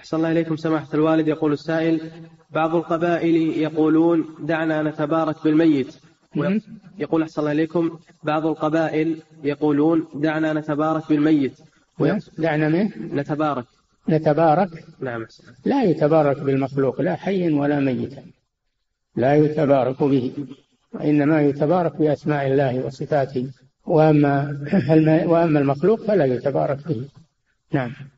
أحسن الله إليكم سماحة الوالد. يقول السائل: بعض القبائل يقولون دعنا نتبارك بالميت. يقول أحسن الله إليكم: بعض القبائل يقولون دعنا نتبارك بالميت. دعنا من؟ نتبارك. نعم. لا يتبارك بالمخلوق، لا حي ولا ميتا، لا يتبارك به، وإنما يتبارك بأسماء الله وصفاته، وأما المخلوق فلا يتبارك به. نعم.